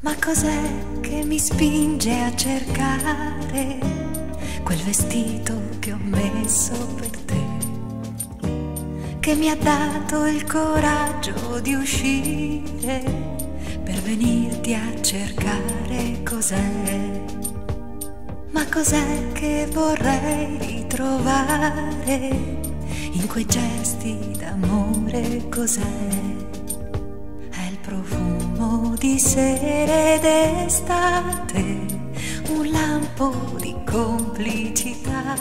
Ma cos'è che mi spinge a cercare quel vestito che ho messo per te, che mi ha dato il coraggio di uscire per venirti a cercare? Cos'è? Ma cos'è che vorrei ritrovare in quei gesti d'amore? Cos'è? È il profumo di sere d'estate, un lampo di complicità,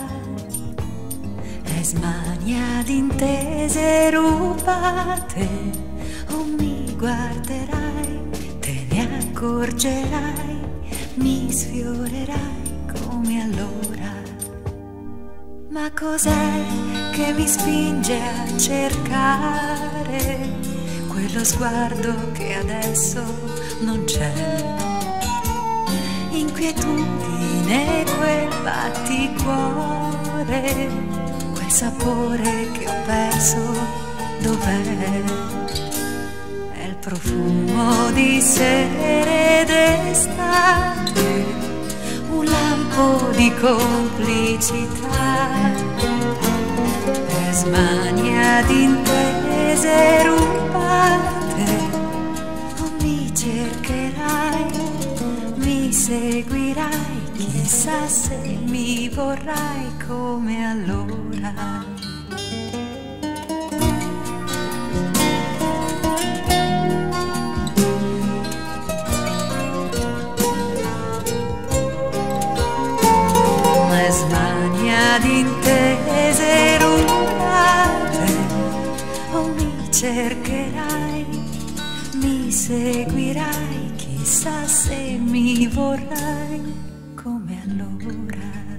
è smania di intese rubate. O mi guarderai, te ne accorgerai, mi sfiorerai come allora. Ma cos'è che mi spinge a cercare quello sguardo che adesso non c'è? Inquietudine, quel batticuore, quel sapore che ho perso, dov'è? È il profumo di sere d'estate, un lampo di complicità, è smania di intese rubate. O mi cercherai, mi seguirai, chissà se mi vorrai come allora. Smania di intese rubate. O mi cercherai, mi seguirai, chissà se mi vorrai come allora.